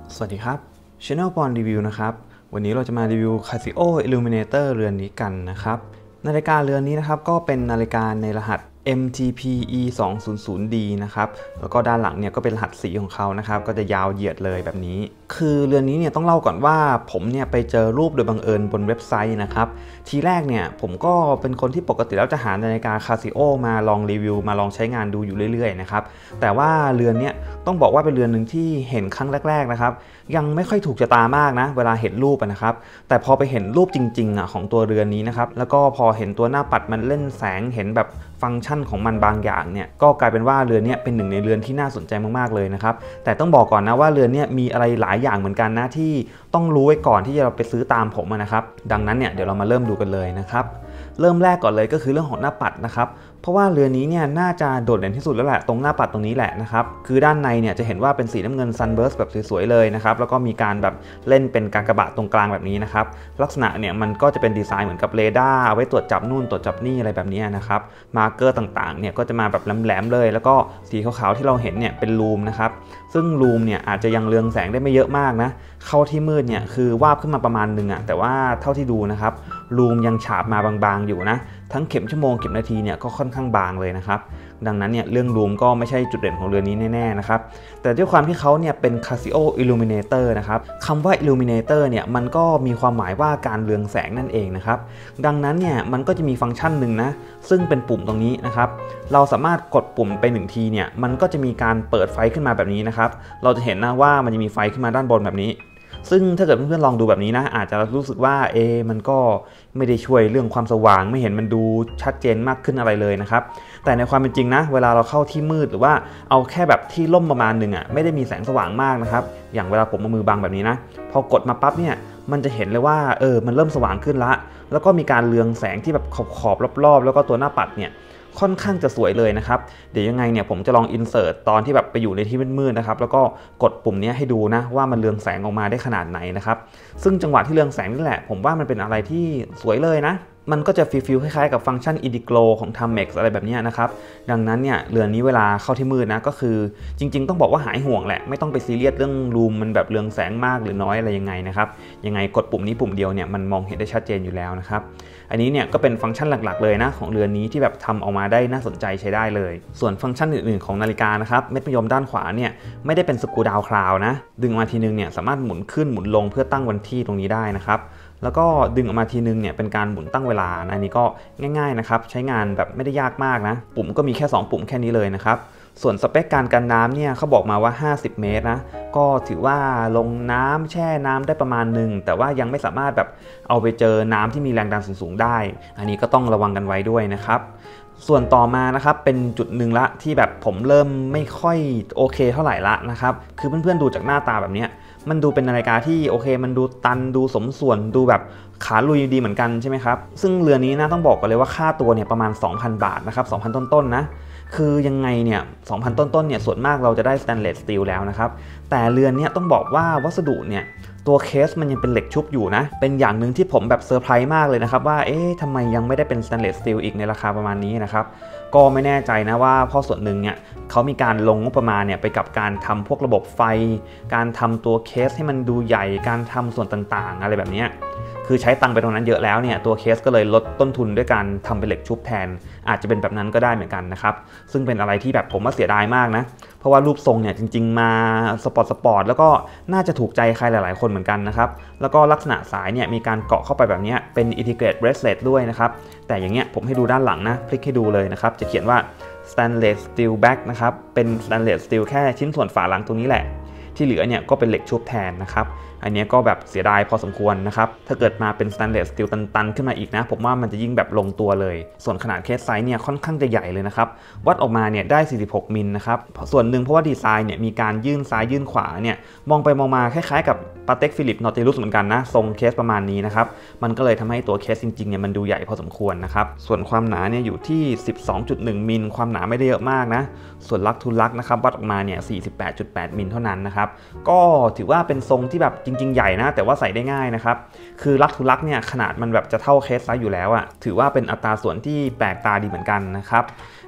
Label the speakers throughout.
Speaker 1: สวัสดีครับ Channel ปอนรีวิวนะครับวันนี้เราจะมารีวิว Casio Illuminator เรือนนี้กันนะครับนาฬิกาเรือนนี้นะครับก็เป็นนาฬิกาในรหัส MTPE 200D นะครับแล้วก็ด้านหลังเนี่ยก็เป็นรหัสสีของเขานะครับก็จะยาวเหยียดเลยแบบนี้คือเรือนนี้เนี่ยต้องเล่าก่อนว่าผมเนี่ยไปเจอรูปโดยบังเอิญบนเว็บไซต์นะครับทีแรกเนี่ยผมก็เป็นคนที่ปกติแล้วจะหานาฬิกา Casio มาลองรีวิวมาลองใช้งานดูอยู่เรื่อยๆนะครับแต่ว่าเรือนเนี่ยต้องบอกว่าเป็นเรือนหนึ่งที่เห็นครั้งแรกๆนะครับยังไม่ค่อยถูกชะตามากนะเวลาเห็นรูปนะครับแต่พอไปเห็นรูปจริงๆของตัวเรือนนี้นะครับแล้วก็พอเห็นตัวหน้าปัดมันเล่นแสงเห็นแบบฟังก์ชันของมันบางอย่างเนี่ยก็กลายเป็นว่าเรือนนี้เป็นหนึ่งในเรือนที่น่าสนใจมากๆเลยนะครับแต่ต้องบอกก่อนนะว่าเรือนนี้มีอะไรหลายอย่างเหมือนกันนะที่ต้องรู้ไว้ก่อนที่จะเราไปซื้อตามผมนะครับดังนั้นเนี่ยเดี๋ยวเรามาเริ่มดูกันเลยนะครับเริ่มแรกก่อนเลยก็คือเรื่องของหน้าปัดนะครับเพราะว่าเรือนนี้เนี่ยน่าจะโดดเด่นที่สุดแล้วแหละตรงหน้าปัดตรงนี้แหละนะครับคือด้านในเนี่ยจะเห็นว่าเป็นสีน้ำเงิน Sunburst แบบสวยๆเลยนะครับแล้วก็มีการแบบเล่นเป็นกากบาทตรงกลางแบบนี้นะครับลักษณะเนี่ยมันก็จะเป็นดีไซน์เหมือนกับเรดาร์เอาไว้ตรวจจับนู่นตรวจจับนี่อะไรแบบนี้นะครับมาร์กเกอร์ต่างๆเนี่ยก็จะมาแบบแหลมๆเลยแล้วก็สีขาวๆที่เราเห็นเนี่ยเป็นลูมนะครับซึ่งลูมเนี่ยอาจจะยังเรืองแสงได้ไม่เยอะมากนะเข้าที่มืดเนี่ยคือวาบขึ้นมาประมาณนึงแต่ว่าเท่าที่ดูนะครับลูมยังฉาบมาบางๆอยู่นะทั้งเข็มชั่วโมงเข็มนาทีเนี่ยก็ค่อนข้างบางเลยนะครับดังนั้นเนี่ยเรื่องลูมก็ไม่ใช่จุดเด่นของเรือนนี้แน่ๆนะครับแต่ด้วยความที่เขาเนี่ยเป็น Casio Illuminator นะครับคำว่า Illuminator เนี่ยมันก็มีความหมายว่าการเรืองแสงนั่นเองนะครับดังนั้นเนี่ยมันก็จะมีฟังก์ชันหนึ่งนะซึ่งเป็นปุ่มตรงนี้นะครับเราสามารถกดปุ่มไป1ทีเนี่ยมันก็จะมีการเปิดไฟขึ้นมาแบบนี้นะครับเราจะเห็นนะว่ามันจะมีไฟขึ้นมาด้านบนแบบนี้ซึ่งถ้าเกิดเพื่อนๆลองดูแบบนี้นะอาจจะรู้สึกว่ามันก็ไม่ได้ช่วยเรื่องความสว่างไม่เห็นมันดูชัดเจนมากขึ้นอะไรเลยนะครับแต่ในความเป็นจริงนะเวลาเราเข้าที่มืดหรือว่าเอาแค่แบบที่ร่มประมาณหนึ่งไม่ได้มีแสงสว่างมากนะครับอย่างเวลาผมเอามือบังแบบนี้นะพอกดมาปั๊บเนี่ยมันจะเห็นเลยว่ามันเริ่มสว่างขึ้นละแล้วก็มีการเรืองแสงที่แบบขอบรอบๆแล้วก็ตัวหน้าปัดเนี่ยค่อนข้างจะสวยเลยนะครับเดี๋ยวยังไงเนี่ยผมจะลองอินเสิร์ตตอนที่แบบไปอยู่ในที่มืดๆนะครับแล้วก็กดปุ่มนี้ให้ดูนะว่ามันเรืองแสงออกมาได้ขนาดไหนนะครับซึ่งจังหวะที่เรืองแสงนี่แหละผมว่ามันเป็นอะไรที่สวยเลยนะมันก็จะฟีลคล้ายๆกับฟังก์ชัน Indiglo ของ Timex อะไรแบบนี้นะครับดังนั้นเนี่ยเรือนนี้เวลาเข้าที่มืดนะก็คือจริงๆต้องบอกว่าหายห่วงแหละไม่ต้องไปซีเรียสเรื่องรูมมันแบบเรืองแสงมากหรือน้อยอะไรยังไงนะครับยังไงกดปุ่มนี้ปุ่มเดียวเนี่ยมันมองเห็นได้ชัดเจนอยู่แล้วนะครับอันนี้เนี่ยก็เป็นฟังก์ชันหลักๆเลยนะของเรือนนี้ที่แบบทำออกมาได้น่าสนใจใช้ได้เลยส่วนฟังก์ชันอื่นๆของนาฬิกานะครับเม็ดมะยมด้านขวาเนี่ยไม่ได้เป็นสกรูดาวคราวนะดึงมาทีนึงเนี่ยสามารถหมุนขึ้นหมุนลงเพื่อตั้งวันที่ตรงนี้ได้นะครับแล้วก็ดึงออกมาทีนึงเนี่ยเป็นการหมุนตั้งเวลานะอันนี้ก็ง่ายๆนะครับใช้งานแบบไม่ได้ยากมากนะปุ่มก็มีแค่2ปุ่มแค่นี้เลยนะครับส่วนสเปคการกันน้ำเนี่ยเขาบอกมาว่า50 เมตรนะก็ถือว่าลงน้ำแช่น้ำได้ประมาณหนึ่งแต่ว่ายังไม่สามารถแบบเอาไปเจอน้ำที่มีแรงดันสูงๆได้อันนี้ก็ต้องระวังกันไว้ด้วยนะครับส่วนต่อมานะครับเป็นจุดหนึ่งละที่แบบผมเริ่มไม่ค่อยโอเคเท่าไหร่ละนะครับคือเพื่อนๆดูจากหน้าตาแบบนี้มันดูเป็นนาฬิกาที่โอเคมันดูตันดูสมส่วนดูแบบขาลุยดีเหมือนกันใช่ไหมครับซึ่งเรือนนี้นะต้องบอกกันเลยว่าค่าตัวเนี่ยประมาณ 2,000 บาทนะครับ 2,000 ต้นๆนะคือยังไงเนี่ย 2,000 ต้นๆเนี่ยส่วนมากเราจะได้ stainless steel แล้วนะครับแต่เรือนนี้ต้องบอกว่าวัสดุเนี่ยตัวเคสมันยังเป็นเหล็กชุบอยู่นะเป็นอย่างหนึ่งที่ผมแบบเซอร์ไพรส์มากเลยนะครับว่าทำไมยังไม่ได้เป็น stainless steel อีกในราคาประมาณนี้นะครับก็ไม่แน่ใจนะว่าเพราะส่วนหนึ่งเนี่ยเขามีการลงงบประมาณเนี่ยไปกับการทำพวกระบบไฟการทำตัวเคสให้มันดูใหญ่การทำส่วนต่างๆอะไรแบบนี้คือใช้ตังค์ไปตรงนั้นเยอะแล้วเนี่ยตัวเคสก็เลยลดต้นทุนด้วยการทำเป็นเหล็กชุบแทนอาจจะเป็นแบบนั้นก็ได้เหมือนกันนะครับซึ่งเป็นอะไรที่แบบผมว่าเสียดายมากนะเพราะว่ารูปทรงเนี่ยจริงๆมาสปอร์ตแล้วก็น่าจะถูกใจใครหลายๆคนเหมือนกันนะครับแล้วก็ลักษณะสายเนี่ยมีการเกาะเข้าไปแบบนี้เป็น integrated bracelet ด้วยนะครับแต่อย่างเงี้ยผมให้ดูด้านหลังนะพลิกให้ดูเลยนะครับจะเขียนว่า stainless steel back นะครับเป็น stainless steel แค่ชิ้นส่วนฝาหลังตรงนี้แหละที่เหลือเนี่ยก็เป็นเหล็กชุบแทนนะครับอันนี้ก็แบบเสียดายพอสมควรนะครับถ้าเกิดมาเป็น stainless steel ตันๆขึ้นมาอีกนะผมว่ามันจะยิ่งแบบลงตัวเลยส่วนขนาดเคสไซส์เนี่ยค่อนข้างจะใหญ่เลยนะครับวัดออกมาเนี่ยได้46 มิลนะครับส่วนหนึ่งเพราะว่าดีไซน์เนี่ยมีการยื่นซ้ายยื่นขวาเนี่ยมองไปมองมาคล้ายๆกับ Patek Philippe Nautilus เหมือนกันนะทรงเคสประมาณนี้นะครับมันก็เลยทำให้ตัวเคสจริงๆเนี่ยมันดูใหญ่พอสมควรนะครับส่วนความหนาเนี่ยอยู่ที่ 12.1 มิลความหนาไม่ได้เยอะมากนะส่วนลักทูลักนะครับวัดออกมาเนี่ย 48.8 มิลเท่านั้นนะครับก็ถือว่าเป็นทรงที่แบบจริงๆใหญ่นะแต่ว่าใส่ได้ง่ายนะครับคือลักทูลักเนี่ยขนาดมันแบบจะเท่าเคสไซส์อยู่แล้วถือว่าเป็นอัตราส่วนที่แปลกตาดีเหมือนกันนะครับ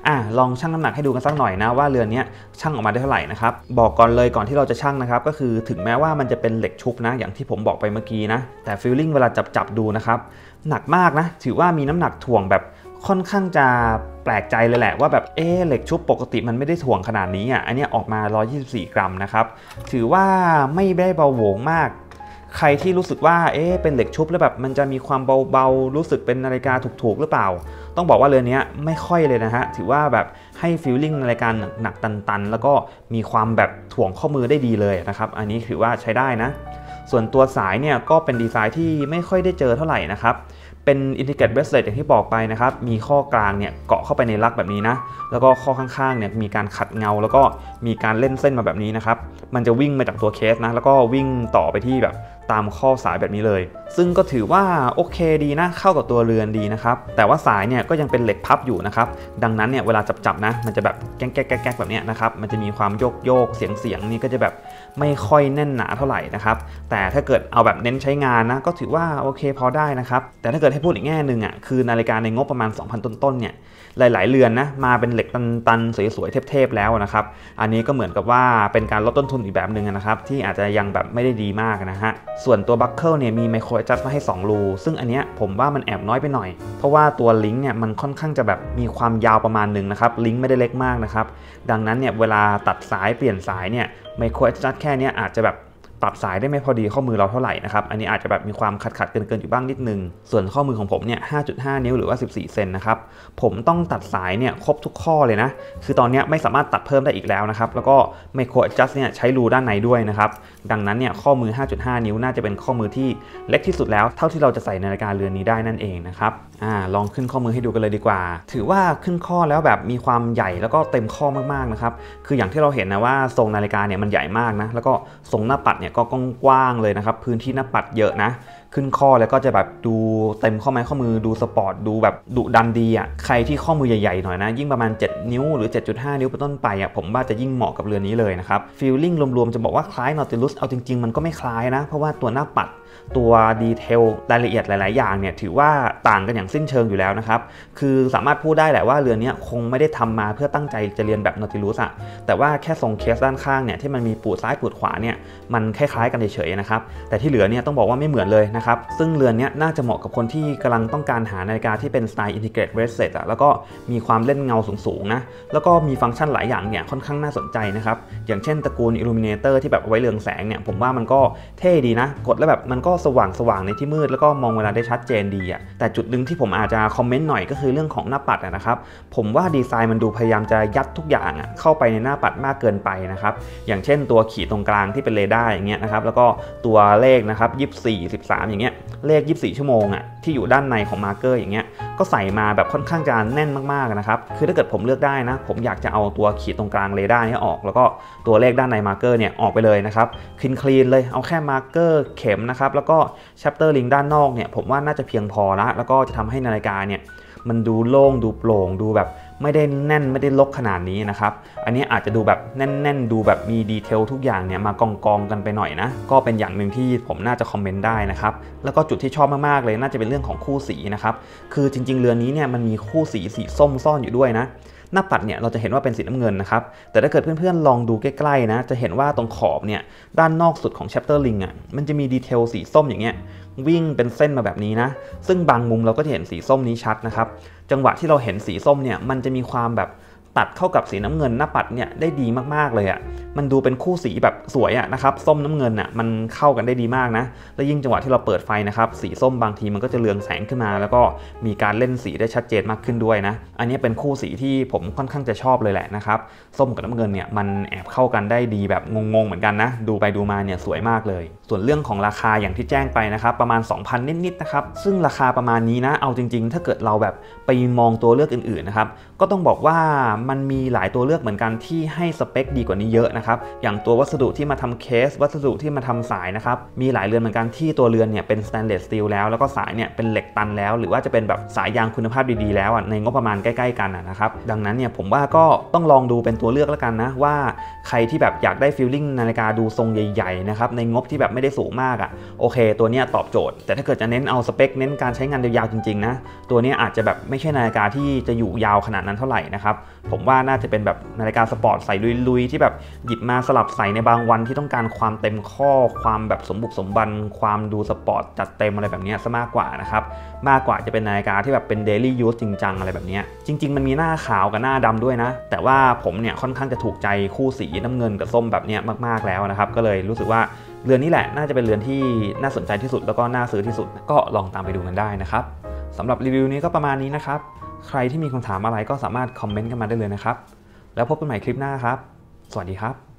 Speaker 1: ลองชั่งน้ำหนักให้ดูกันสักหน่อยนะว่าเรือนนี้ชั่งออกมาได้เท่าไหร่นะครับบอกก่อนเลยก่อนที่เราจะชั่งนะครับก็คือถึงแม้ว่ามันจะเป็นเหล็กชุบนะอย่างที่ผมบอกไปเมื่อกี้นะแต่ฟีลลิ่งเวลาจับดูนะครับหนักมากนะถือว่ามีน้ำหนักถ่วงแบบค่อนข้างจะแปลกใจเลยแหละว่าแบบเหล็กชุบปกติมันไม่ได้ถ่วงขนาดนี้อันนี้ออกมา124 กรัมนะครับถือว่าไม่ได้เบาโหวงมากใครที่รู้สึกว่าเป็นเหล็กชุบแล้วแบบมันจะมีความเบาๆรู้สึกเป็นนาฬิกาถูกๆหรือเปล่าต้องบอกว่าเรือนนี้ไม่ค่อยเลยนะฮะถือว่าแบบให้ฟีลลิ่งนาฬิกาหนักตันๆแล้วก็มีความแบบถ่วงข้อมือได้ดีเลยนะครับอันนี้ถือว่าใช้ได้นะส่วนตัวสายเนี่ยก็เป็นดีไซน์ที่ไม่ค่อยได้เจอเท่าไหร่นะครับเป็น Integrated Bracelet อย่างที่บอกไปนะครับมีข้อกลางเนี่ยเกาะเข้าไปในลักแบบนี้นะแล้วก็ข้อข้างๆเนี่ยมีการขัดเงาแล้วก็มีการเล่นเส้นมาแบบนี้นะครับมันจะวิ่งมาจากตัวเคสนะแล้วก็วิ่งต่อไปที่แบบตามข้อสายแบบนี้เลยซึ่งก็ถือว่าโอเคดีนะเข้ากับตัวเรือนดีนะครับแต่ว่าสายเนี่ยก็ยังเป็นเหล็กพับอยู่นะครับดังนั้นเนี่ยเวลาจับนะมันจะแบบแก๊กแบบนี้นะครับมันจะมีความโยกเสียงนี่ก็จะแบบไม่ค่อยแน่นหนาเท่าไหร่นะครับแต่ถ้าเกิดเอาแบบเน้นใช้งานนะก็ถือว่าโอเคพอได้นะครับแต่ถ้าเกิดให้พูดอีกแง่หนึ่งคือนาฬิกาในงบประมาณ 2,000 ต้นๆเนี่ยหลายๆเรือนนะมาเป็นเหล็กตันๆสวยๆเทพๆแล้วนะครับอันนี้ก็เหมือนกับว่าเป็นการลดต้นทุนอีกแบบหนึ่งนะครับที่อาจจะยังแบบไม่ได้ดีมากนะฮะส่วนตัวบัคเกิลเนี่ยมีไมโครแอดจัสต์มาให้2 รูซึ่งอันเนี้ยผมว่ามันแอบน้อยไปหน่อยเพราะว่าตัวลิงก์เนี่ยมันค่อนข้างจะแบบมีความยาวประมาณหนึ่งนะครับลิงก์ไม่ได้เล็กมากนะครับดังนั้นเนี่ยเวลาตัดสายเปลี่ยนสายเนี่ยไมโครแอดจัสต์แค่นี้อาจจะแบบปรับสายได้ไม่พอดีข้อมือเราเท่าไหร่นะครับอันนี้อาจจะแบบมีความขัดเกินอยู่บ้างนิดนึงส่วนข้อมือของผมเนี่ย 5.5 นิ้วหรือว่า14 เซนนะครับผมต้องตัดสายเนี่ยครบทุกข้อเลยนะคือตอนนี้ไม่สามารถตัดเพิ่มได้อีกแล้วนะครับแล้วก็ไมโครแอดจัสต์เนี่ยใช้รูด้านในด้วยนะครับดังนั้นเนี่ยข้อมือ 5.5 นิ้วน่าจะเป็นข้อมือที่เล็กที่สุดแล้วเท่าที่เราจะใส่นาฬิกาเรือนนี้ได้นั่นเองนะครับลองขึ้นข้อมือให้ดูกันเลยดีกว่าถือว่าขึ้นข้อแล้วแบบมีความใหญ่แล้วก็เต็มข้อมากๆนะครับคืออย่างที่เราเห็นนะว่าทรงนาฬิกาเนี่ยมันใหญ่มากนะแล้วก็ทรงหน้าปัดเนี่ยก็กว้างเลยนะครับพื้นที่หน้าปัดเยอะนะขึ้นข้อแล้วก็จะแบบดูเต็มข้อไม้ข้อมือดูสปอร์ตดูแบบดุดันดีใครที่ข้อมือใหญ่ๆหน่อยนะยิ่งประมาณ7 นิ้วหรือ 7.5 นิ้วเป็นต้นไปผมว่าจะยิ่งเหมาะกับเรือนนี้เลยนะครับฟีลลิ่งรวมๆจะบอกว่าคล้าย Nautilus เอาจริงๆมันก็ไม่คล้ายนะเพราะว่าตัวหน้าปัดตัวดีเทลรายละเอียดหลายๆอย่างเนี่ยถือว่าต่างกันอย่างสิ้นเชิงอยู่แล้วนะครับคือสามารถพูดได้แหละว่าเรือนนี้คงไม่ได้ทำมาเพื่อตั้งใจจะเรียนแบบ Nautilus แต่ว่าแค่ทรงเคสด้านข้างเนี่ยที่มันมีปูดซ้ายปูดขวาเนี่ยมันคล้ายๆกันเฉยๆนะครับแต่ที่เหลือเนี่ยต้องบอกว่าไม่เหมือนเลยนะครับซึ่งเรือนนี้น่าจะเหมาะกับคนที่กำลังต้องการหานาฬิกาที่เป็นสไตล์ Integrated Bracelet แล้วก็มีความเล่นเงาสูงๆนะแล้วก็มีฟังก์ชันหลายอย่างเนี่ยค่อนข้างน่าสนใจนะครับอย่างเช่นตระกูล Illuminator ที่แบบไว้เรืองแสงเนี่ยผมว่ามันก็เท่ดีนะกดแล้วแบบมันก็สว่างในที่มืดแล้วก็มองเวลาได้ชัดเจนดีแต่จุดหนึ่งที่ผมอาจจะคอมเมนต์หน่อยก็คือเรื่องของหน้าปัดนะครับผมว่าดีไซน์มันดูพยายามจะยัดทุกอย่างเข้าไปในหน้าปัดมากเกินไปนะครับอย่างเช่นตัวขีดตรงกลางที่เป็นเรดาร์อย่างเงี้ยนะครับแล้วก็ตัวเลขนะครับ24 13อย่างเงี้ยเลข24 ชั่วโมงที่อยู่ด้านในของมาร์เกอร์อย่างเงี้ยก็ใส่มาแบบค่อนข้างจะแน่นมากๆนะครับคือถ้าเกิดผมเลือกได้นะผมอยากจะเอาตัวขีดตรงกลางเรดาร์นี้ออกแล้วก็ตัวเลขด้านในมาร์เกอร์เนี่ยออกไปเลยนะครับคลีนเลยเอาแค่มาร์เกอร์เข็มนะครับแล้วก็แชปเตอร์ลิงด้านนอกเนี่ยผมว่าน่าจะเพียงพอแล้วก็จะทำให้นาฬิกาเนี่ยมันดูโล่งดูโปร่งดูแบบไม่ได้แน่นไม่ได้รกขนาดนี้นะครับอันนี้อาจจะดูแบบแน่นดูแบบมีดีเทลทุกอย่างเนี่ยมากองกันไปหน่อยนะก็เป็นอย่างหนึ่งที่ผมน่าจะคอมเมนต์ได้นะครับแล้วก็จุดที่ชอบมากๆเลยน่าจะเป็นเรื่องของคู่สีนะครับคือจริงๆเรือนนี้เนี่ยมันมีคู่สีส้มซ่อนอยู่ด้วยนะหน้าปัดเนี่ยเราจะเห็นว่าเป็นสีน้ำเงินนะครับแต่ถ้าเกิดเพื่อนๆลองดูใกล้ๆนะจะเห็นว่าตรงขอบเนี่ยด้านนอกสุดของ Chapter Ring มันจะมีดีเทลสีส้มอย่างเงี้ยวิ่งเป็นเส้นมาแบบนี้นะซึ่งบางมุมเราก็จะเห็นสีส้มนี้ชัดนะครับจังหวะที่เราเห็นสีส้มเนี่ยมันจะมีความแบบตัดเข้ากับสีน้ำเงินหน้าปัดเนี่ยได้ดีมากๆเลยมันดูเป็นคู่สีแบบสวยนะครับส้มน้ำเงินมันเข้ากันได้ดีมากนะและยิ่งจังหวะที่เราเปิดไฟนะครับสีส้มบางทีมันก็จะเรืองแสงขึ้นมาแล้วก็มีการเล่นสีได้ชัดเจนมากขึ้นด้วยนะอันนี้เป็นคู่สีที่ผมค่อนข้างจะชอบเลยแหละนะครับส้มกับน้ำเงินเนี่ยมันแอบเข้ากันได้ดีแบบงงๆเหมือนกันนะดูไปดูมาเนี่ยสวยมากเลยส่วนเรื่องของราคาอย่างที่แจ้งไปนะครับประมาณ 2,000 นิดๆนะครับซึ่งราคาประมาณนี้นะเอาจริงๆถ้าเกิดเราแบบไปมองตัวเลือกอื่นๆนะครับก็ต้องบอกว่ามันมีหลายตัวเลือกเหมือนกันที่ให้สเปคดีกว่านี้เยอะนะครับอย่างตัววัสดุที่มาทำเคสวัสดุที่มาทำสายนะครับมีหลายเรือนเหมือนกันที่ตัวเรือนเนี่ยเป็นสแตนเลสสตีลแล้วก็สายเนี่ยเป็นเหล็กตันแล้วหรือว่าจะเป็นแบบสายยางคุณภาพดีๆแล้วในงบประมาณใกล้ๆกันนะครับดังนั้นเนี่ยผมว่าก็ต้องลองดูเป็นตัวเลือกแล้วกันนะว่าใครที่แบบอยากได้ฟีลลิ่งนาฬิกาดูทรงใหญ่ๆนะครับในงบที่แบบไม่ได้สูงมากโอเคตัวเนี้ยตอบโจทย์แต่ถ้าเกิดจะเน้นเอาสเปคเน้นการใช้งานยาวๆจริงๆนะตัวนี้อาจจะแบบไม่ใช่นาฬิกาที่จะอยู่ยาวขนาดนั้นเท่าไหร่นะครับผมว่าน่าจะเป็นแบบนาฬิกาสปอร์ตใส่ลุยๆที่แบบหยิบมาสลับใส่ในบางวันที่ต้องการความเต็มข้อความแบบสมบุกสมบันความดูสปอร์ตจัดเต็มอะไรแบบนี้ซะมากกว่านะครับมากกว่าจะเป็นนาฬิกาที่แบบเป็นเดลี่ยูสจริงจังอะไรแบบนี้จริงๆมันมีหน้าขาวกับหน้าดำด้วยนะแต่ว่าผมเนี่ยค่อนข้างจะถูกใจคู่สีน้ำเงินกับส้มแบบนี้มากๆแล้วนะครับก็เลยรู้สึกว่าเรือนนี้แหละน่าจะเป็นเรือนที่น่าสนใจที่สุดแล้วก็น่าซื้อที่สุดก็ลองตามไปดูกันได้นะครับสำหรับรีวิวนี้ก็ประมาณนี้นะครับใครที่มีคำถามอะไรก็สามารถคอมเมนต์กันมาได้เลยนะครับแล้วพบกันใหม่คลิปหน้าครับสวัสดีครับ